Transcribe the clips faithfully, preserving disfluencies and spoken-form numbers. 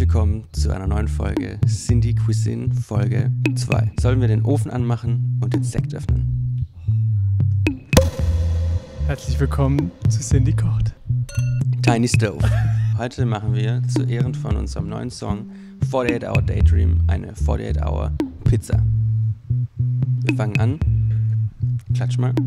willkommen zu einer neuen Folge Cindy Cuisine Folge zwei. Sollen wir den Ofen anmachen und den Sekt öffnen? Herzlich willkommen zu Cindy kocht. Tiny Stove. Heute machen wir zu Ehren von unserem neuen Song forty-eight hour Daydream eine forty-eight hour Pizza. Wir fangen an. Klatsch mal.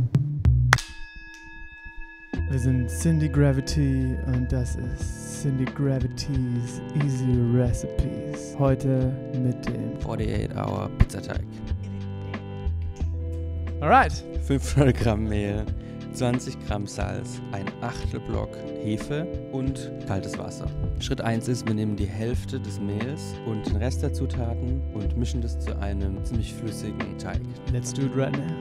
Wir sind Cindy Gravity und das ist Cindy Gravity's Easy Recipes. Heute mit dem forty-eight hour Pizzateig. Alright. fünfhundert Gramm Mehl, zwanzig Gramm Salz, ein Achtelblock Hefe und kaltes Wasser. Schritt eins ist, wir nehmen die Hälfte des Mehls und den Rest der Zutaten und mischen das zu einem ziemlich flüssigen Teig. Let's do it right now.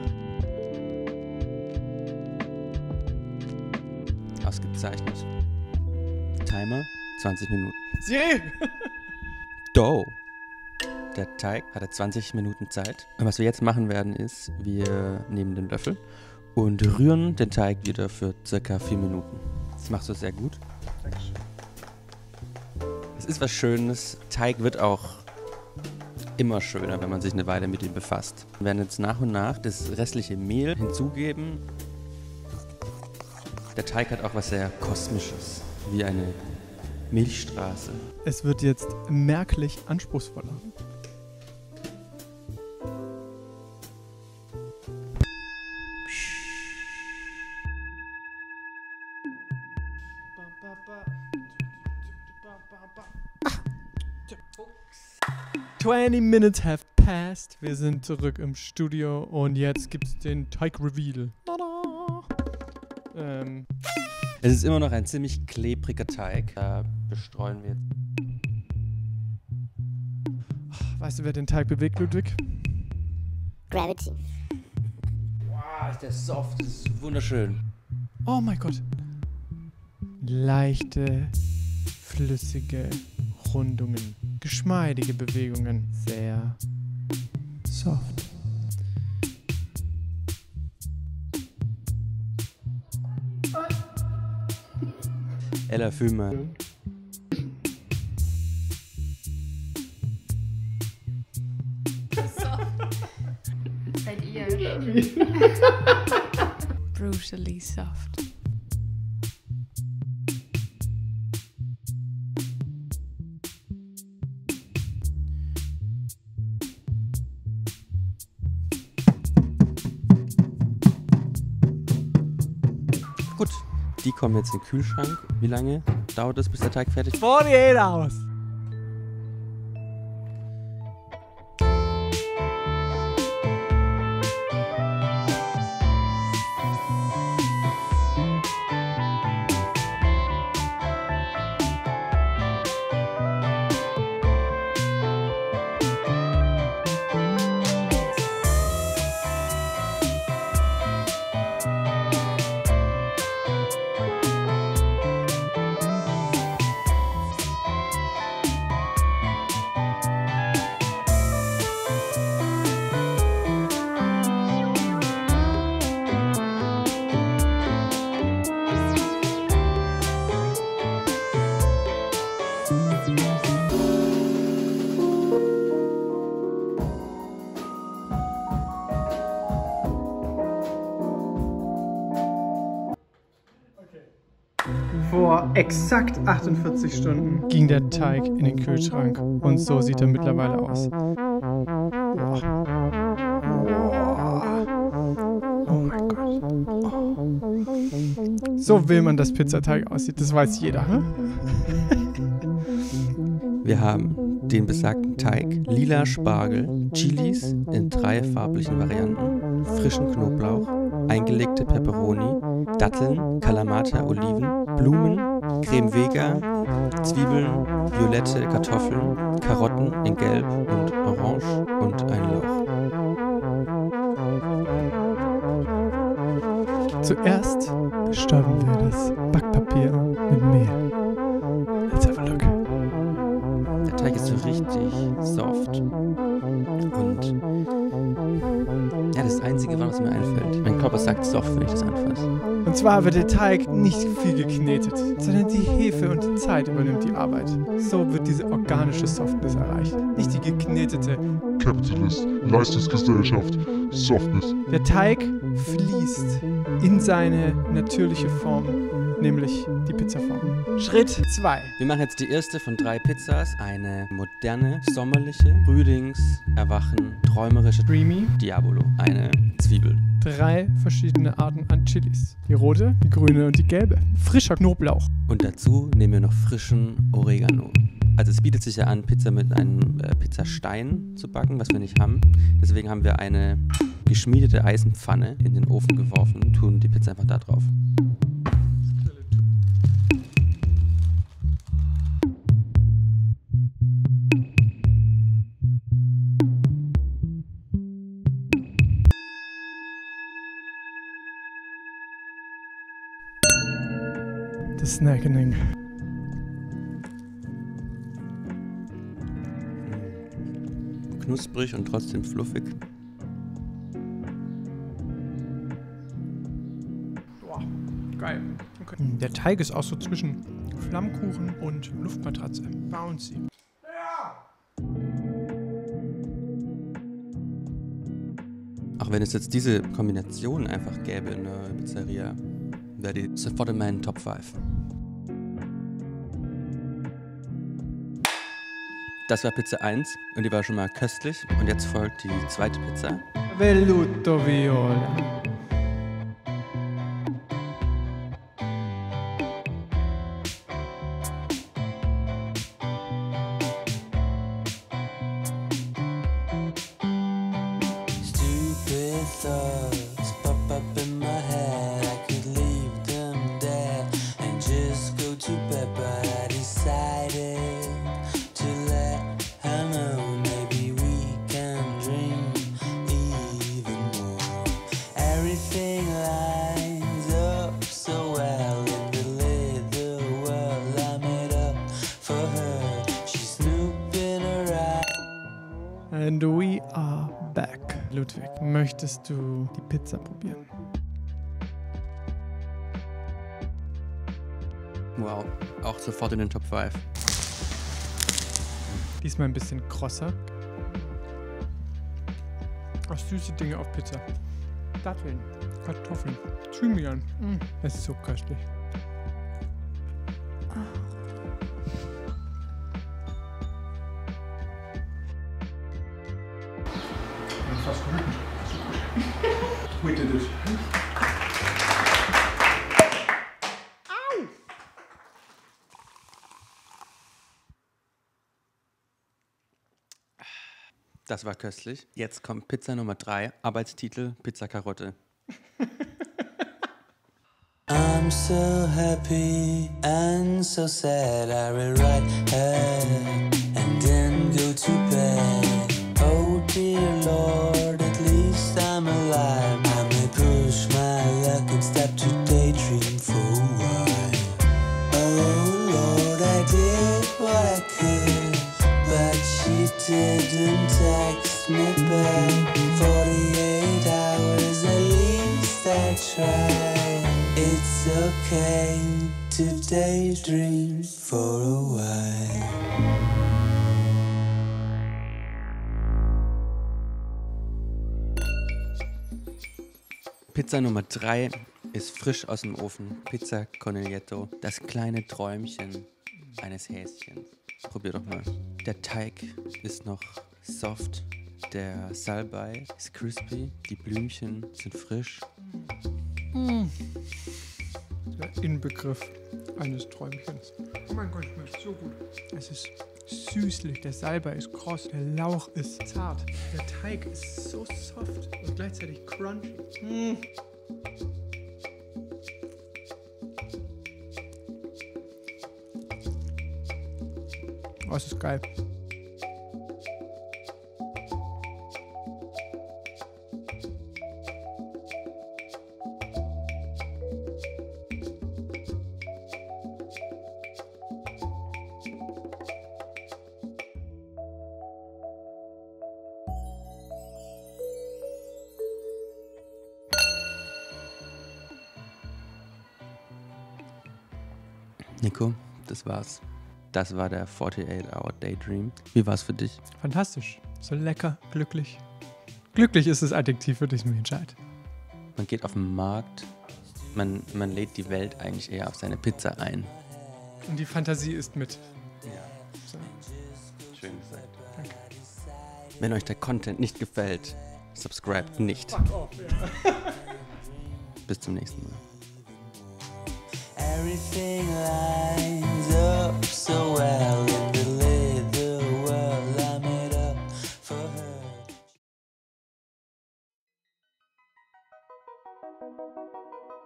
Ausgezeichnet. Timer zwanzig Minuten. Siri! Dough! Der Teig hatte zwanzig Minuten Zeit. Und was wir jetzt machen werden ist, wir nehmen den Löffel und rühren den Teig wieder für circa vier Minuten. Das machst du sehr gut. Dankeschön. Es ist was Schönes. Teig wird auch immer schöner, wenn man sich eine Weile mit ihm befasst. Wir werden jetzt nach und nach das restliche Mehl hinzugeben. Der Teig hat auch was sehr Kosmisches, wie eine Milchstraße. Es wird jetzt merklich anspruchsvoller. twenty minutes have passed. Wir sind zurück im Studio und jetzt gibt's den Teig-Reveal. Tada! Ähm. Es ist immer noch ein ziemlich klebriger Teig. Da bestreuen wir jetzt. Weißt du, wer den Teig bewegt, Ludwig? Gravity. Wow, ist der soft, das ist wunderschön. Oh mein Gott. Leichte, flüssige Rundungen, geschmeidige Bewegungen. Sehr soft. Ella, fühl mal. Seid ihr? Brutally soft. Gut, die kommen jetzt in den Kühlschrank. Wie lange dauert es, bis der Teig fertig ist? forty-eight hours. Vor exakt achtundvierzig Stunden ging der Teig in den Kühlschrank und so sieht er mittlerweile aus. Boah. Oh mein Gott. Oh. So will man, dass Pizzateig aussieht, das weiß jeder. Hm? Wir haben den besagten Teig, lila Spargel, Chilis in drei farblichen Varianten, frischen Knoblauch, eingelegte Peperoni, Datteln, Kalamata, Oliven, Blumen, Creme Vega, Zwiebeln, violette Kartoffeln, Karotten in Gelb und Orange und ein Lauch. Zuerst bestäuben wir das Backpapier mit Mehl. Let's have a look. Der Teig ist so richtig soft und ja, das Einzige, was mir einfällt. Mein Körper sagt soft, wenn ich das anfasse. Und zwar wird der Teig nicht viel geknetet, sondern die Hefe und die Zeit übernimmt die Arbeit. So wird diese organische Softness erreicht, nicht die geknetete Capitalist, Leistungsgesellschaft, Softness. Der Teig fließt in seine natürliche Form, nämlich die Pizzaform. Schritt zwei. Wir machen jetzt die erste von drei Pizzas. Eine moderne, sommerliche, Frühlings, Erwachen, träumerische Dreamy. Diabolo. Eine Zwiebel. Drei verschiedene Arten an Chilis. Die rote, die grüne und die gelbe. Frischer Knoblauch. Und dazu nehmen wir noch frischen Oregano. Also es bietet sich ja an, Pizza mit einem äh, Pizzastein zu backen, was wir nicht haben. Deswegen haben wir eine geschmiedete Eisenpfanne in den Ofen geworfen und tun die Pizza einfach da drauf. The Snackening. Knusprig und trotzdem fluffig. Boah, geil. Okay. Der Teig ist auch so zwischen Flammkuchen und Luftmatratze. Bouncy. Auch wenn es jetzt diese Kombination einfach gäbe in der Pizzeria, wäre die sofort in meinen Top fünf. Das war Pizza eins und die war schon mal köstlich. Und jetzt folgt die zweite Pizza. Velluto Viola. Stupid thoughts pop up in my head. I could leave them there and just go to bed, but I decided to let her know maybe we can dream even more. Everything lines up so well in the little world I made up for her. She's snooping around. And we are back. Ludwig, möchtest du die Pizza probieren? Wow, auch sofort in den Top fünf. Diesmal ein bisschen krosser. Auch süße Dinge auf Pizza. Datteln, Kartoffeln, Thymian. Mm, es ist so köstlich. Fast wütend. We did it. Das war köstlich. Jetzt kommt Pizza Nummer drei, Arbeitstitel Pizza Karotte. I'm so happy and so sad. I rewrite her and then go to bed. Oh dear Lord, at least I'm alive. I may push my luck and stop to daydream for a while. Oh Lord, I did what I could, but she didn't text me back. Forty-eight hours at least I tried. It's okay to daydream for a while. Pizza Nummer drei ist frisch aus dem Ofen. Pizza Coniglietto, das kleine Träumchen eines Häschens. Probier doch mal. Der Teig ist noch soft, der Salbei ist crispy, die Blümchen sind frisch. Der Inbegriff eines Träumchens. Oh mein Gott, schmeckt so gut. Es ist süßlich, der Salbei ist kross, der Lauch ist zart, der Teig ist so soft und gleichzeitig crunchy. Mm. Oh, es ist geil. Nico, das war's. Das war der achtundvierzig Hour Daydream. Wie war's für dich? Fantastisch. So lecker, glücklich. Glücklich ist das Adjektiv, für das ich mich entscheide. Man geht auf den Markt, man, man lädt die Welt eigentlich eher auf seine Pizza ein. Und die Fantasie ist mit. Ja. So. Schön gesagt. Danke. Wenn euch der Content nicht gefällt, subscribt nicht. Fuck off, ja. Bis zum nächsten Mal. Everything lines up so well in the leather world I made up for her.